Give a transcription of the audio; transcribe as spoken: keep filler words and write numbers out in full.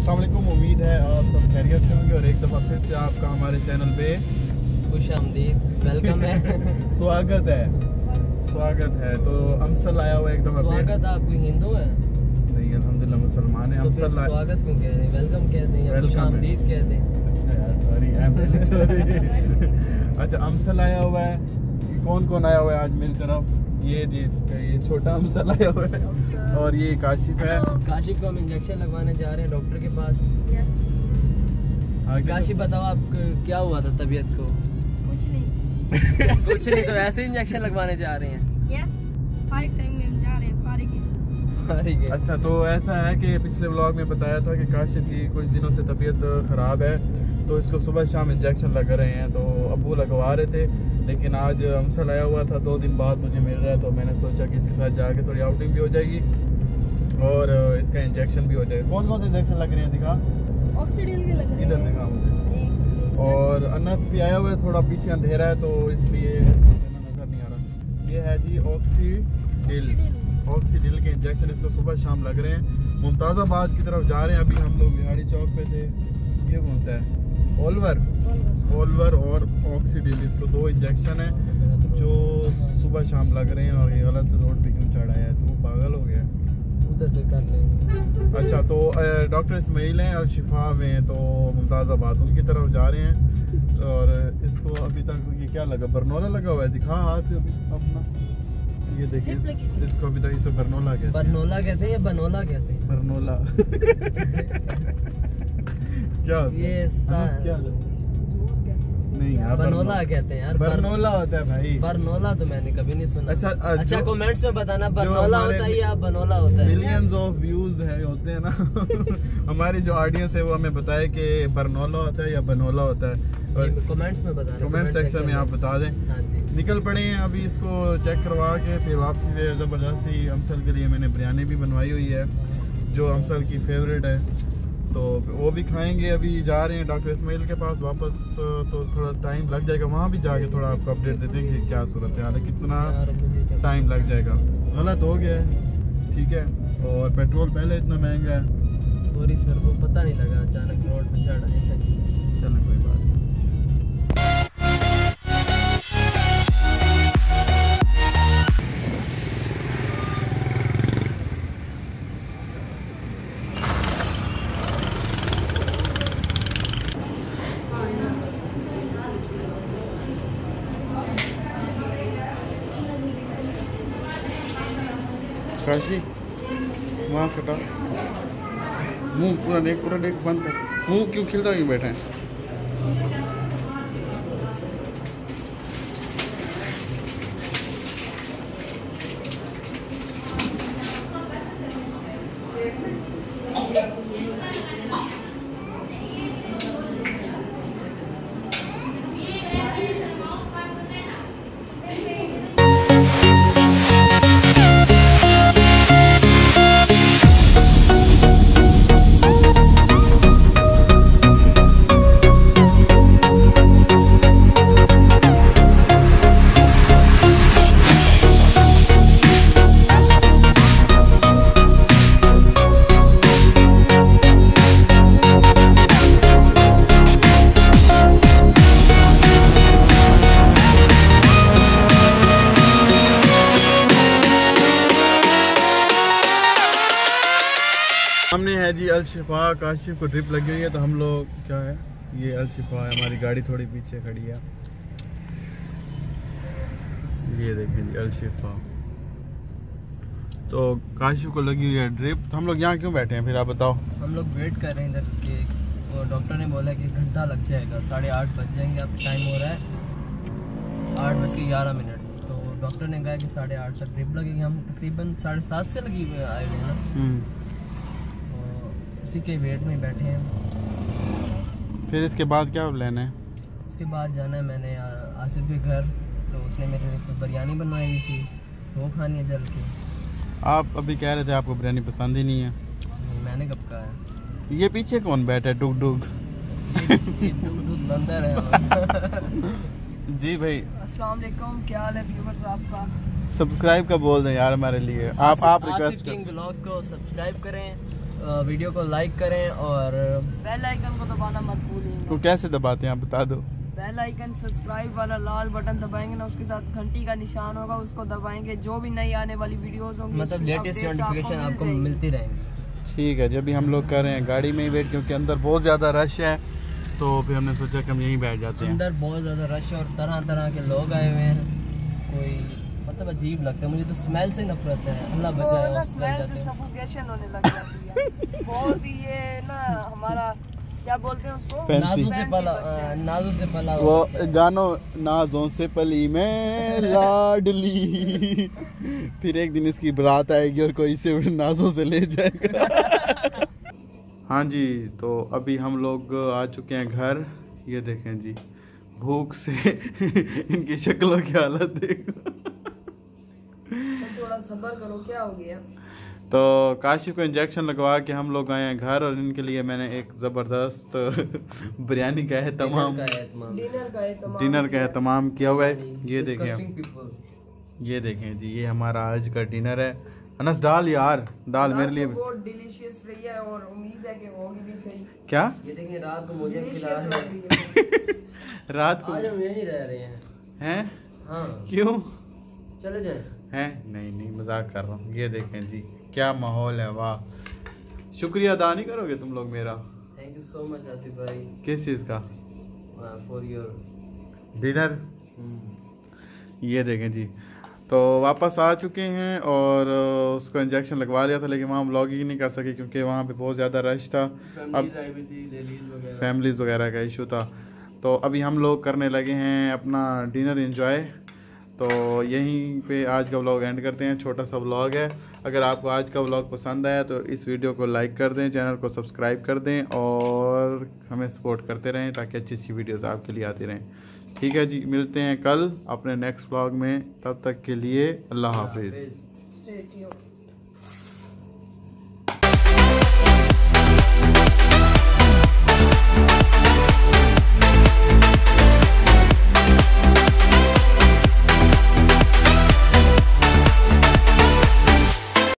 अस्सलाम वालेकुम, उम्मीद है आप सब खैरियत से होंगे और एक दफ़ा फिर से आपका हमारे चैनल पे खुश आमदीद, वेलकम है। स्वागत है स्वागत है। तो अमसल आया हुआ एक दफ़ा। स्वागत आपको हिंदू है? नहीं, अल्हम्दुलिल्लाह मुसलमान है। तो अमसल स्वागत क्यों कह रहे हैं? वेलकम कह दें या खुश आमदीद कह दें? अच्छा यार, sorry I am really sorry. अच्छा, अमसल आया हुआ है। कौन कौन आया हुआ है आज मेरी तरफ? ये ये छोटा अमसल आया हुआ है और ये काशिफ है। काशिफ को हम इंजेक्शन लगवाने जा रहे हैं डॉक्टर के पास। काशिफ बताओ, आप क्या हुआ था तबीयत को? कुछ नहीं कुछ नहीं, तो ऐसे इंजेक्शन लगवाने जा रहे हैं? यस, फारिग टाइम में हम जा रहे हैं। फारिग फारिग है। अच्छा, तो ऐसा है कि पिछले व्लॉग में बताया था कि काशिफ की कुछ दिनों से तबीयत ख़राब है, तो इसको सुबह शाम इंजेक्शन लग रहे हैं। तो अबू लगवा रहे थे, लेकिन आज अमसल आया हुआ था, दो दिन बाद मुझे मिल रहा है, तो मैंने सोचा कि इसके साथ जाके थोड़ी आउटिंग भी हो जाएगी और इसका इंजेक्शन भी हो जाएगा। कौन कौन से इंजेक्शन लग रहे हैं? दिखा, ऑक्सीडेंट के लग रहे हैं। इधर दिखा मुझे। और अनस भी आया हुआ है, थोड़ा पीछे अंधेरा है तो इसलिए नज़र नहीं आ रहा। ये है जी ऑक्सीडिल ऑक्सीडिल के इंजेक्शन, इसको सुबह शाम लग रहे हैं। मुमताज़ाबाद की तरफ जा रहे हैं। अभी हम लोग बिहाड़ी चौक पे थे। ये कौन सा है? ओलवर ओलवर और ऑक्सीडिल, इसको दो इंजेक्शन है जो सुबह शाम लग रहे हैं। और ये गलत रोड पे क्यों चढ़ाया है? तो पागल हो गया, उधर से कर लेंगे। अच्छा, तो डॉक्टर इस्माइल हैं अल शिफा में, तो मुमताज़ाबाद उनकी तरफ जा रहे हैं। और इसको अभी तक ये क्या लगा? बरनोला लगा हुआ है। दिखा हाथ अपना, ये देखिए इस, इसको अभी तक इसे बरनोला कहते हैं। बरनोला कहते हैं या बनोला कहते हैं? बरनोला। क्या होता है? ये क्या नहीं यार, बनोला कहते हैं यार। बरनोला होता है भाई। बरनोला तो मैंने कभी नहीं सुना। अच्छा अच्छा, कमेंट्स में बताना बरनोला होता है या बनोला होता है। मिलियंस ऑफ व्यूज है होते हैं ना। हमारी जो ऑडियंस है वो हमें बताए कि बरनोला होता है या बनोला होता है। और कमेंट्स में बताना, कमेंट सेक्शन में आप बता दें। हाँ जी। निकल पड़े हैं अभी इसको चेक करवा के, फिर वापसी पे ज़बरदस्ती अमसल के लिए मैंने बिरयानी भी बनवाई हुई है जो अमसल की फेवरेट है, तो वो भी खाएंगे। अभी जा रहे हैं डॉक्टर इस्माइल के पास वापस, तो थोड़ा टाइम लग जाएगा। वहाँ भी जाके थोड़ा आपको अपडेट दे देंगे क्या सूरत है, कितना टाइम लग जाएगा। गलत हो गया है, ठीक है। और पेट्रोल पहले इतना महंगा है। सॉरी सर, वो पता नहीं लगा, अचानक रोड पे चढ़ आए हैं। चलो कोई बात नहीं। काशी मास्क हटा, मुंह पूरा देख पूरा देख बंद कर। मुंह क्यों खिलता क्यों बैठा है? सामने है जी अल शिफा। काशिफ को ड्रिप लगी हुई है, तो हम लोग क्या है, ये अल शिफा है। हमारी गाड़ी थोड़ी पीछे खड़ी है। ये देखें जी अल शिफा। तो काशिफ को लगी हुई है ड्रिप। तो हम लोग यहाँ क्यों बैठे हैं फिर, आप बताओ? हम लोग वेट कर रहे हैं इधर के, वो डॉक्टर ने बोला कि घंटा लग जाएगा, साढ़े आठ बज जाएंगे। अब टाइम हो रहा है आठ बज के ग्यारह मिनट। तो डॉक्टर ने कहा कि साढ़े आठ तक ड्रिप लगेगी। हम तकरीबन साढ़े सात से लगी हुए आए हुए हैं ना, उसी के वेट में बैठे हैं। फिर इसके बाद क्या प्लान है? उसके बाद जाना है मैंने आसिफ के घर, तो उसने मेरे लिए बिरयानी बनवाई हुई थी, वो खानी है जल के। आप अभी कह रहे थे आपको बिरयानी पसंद ही नहीं है। नहीं, मैंने कब कहा है? ये पीछे कौन बैठा है? डुग डुग बंदर है। जी भाई, अस्सलाम वालेकुम, क्या हाल है व्यूअर्स आपका? सब्सक्राइब का बोल दें यार हमारे लिए। आप आप रिक्वेस्ट किंग व्लॉग्स को सब्सक्राइब करें वीडियो को लाइक करें और बेल आइकन को दबाना मत भूलिएगा। तो कैसे दबाते हैं आप बता दो। बेल आइकन सब्सक्राइब वाला लाल बटन दबाएंगे ना, उसके साथ घंटी का निशान होगा, उसको दबाएंगे। जो भी नई आने वाली वीडियोस होंगी मतलब उसकी लेटेस्ट updates नोटिफिकेशन आपको मिल मिलती रहेंगी। ठीक है, जब भी हम लोग कर रहे हैं गाड़ी में ही वेट, क्योंकि अंदर बहुत ज़्यादा रश है, तो फिर हमने सोचा कि हम यहीं बैठ जाते हैं। अंदर बहुत ज़्यादा रश है और तरह तरह के लोग आए हुए हैं। कोई मतलब अजीब लगता है मुझे तो, स्मेल से नफरत है। अल्लाह बचाए ना, और स्मेल स्मेल से जाते हैं। सफोकेशन होने लग जाती है। बहुत ही ये ना हमारा क्या बोलते हैं उसको, Fancy। नाजों से Fancy पला बच्चा है। नाजों से पला हुआ वो बच्चा है। गानों नाजों से पली में लाडली, फिर एक दिन इसकी बारात आएगी और कोई इसे नाजों से ले जाएगा। हाँ जी, तो अभी हम लोग आ चुके हैं घर। ये देखें जी, भूख से इनकी शक्लों की हालत देखो। थोड़ा सब्र करो, क्या हो गया। तो काशिफ को इंजेक्शन लगवा के हम लोग आए हैं घर, और इनके लिए मैंने एक ज़बरदस्त बिरयानी का है तमाम डिनर का है तमाम। डिनर का एहतमाम डिनर का एहतमाम किया हुआ है। ये देखें, Disgusting people। ये देखें जी, ये हमारा आज का डिनर है। अनस डाल यार, डाल मेरे लिए। बहुत डिलीशियस रही है और उम्मीद है कि होगी भी सही। क्या ये देखिए रात को मुझे खिला डिलीशियस रहे लग रही है। रात को आज हम यहीं रह रहे हैं। हैं? हाँ क्यों चले जाए। हैं? नहीं नहीं, मजाक कर रहा हूँ। ये देखें जी, क्या माहौल है, वाह। शुक्रिया अदा नहीं करोगे तुम लोग मेरा? Thank you so much Asif भाई किस चीज़ का? For your dinner. ये देखें जी, तो वापस आ चुके हैं और उसको इंजेक्शन लगवा लिया था, लेकिन वहाँ व्लॉगिंग नहीं कर सके क्योंकि वहाँ पे बहुत ज़्यादा रश था। अब फैमिलीज़ वगैरह का इशू था। तो अभी हम लोग करने लगे हैं अपना डिनर एंजॉय। तो यहीं पे आज का व्लॉग एंड करते हैं। छोटा सा व्लॉग है। अगर आपको आज का व्लॉग पसंद आया तो इस वीडियो को लाइक कर दें, चैनल को सब्सक्राइब कर दें और हमें सपोर्ट करते रहें ताकि अच्छी अच्छी वीडियोस आपके लिए आती रहें। ठीक है जी, मिलते हैं कल अपने नेक्स्ट व्लॉग में। तब तक के लिए अल्लाह हाफिज़। Stay tuned.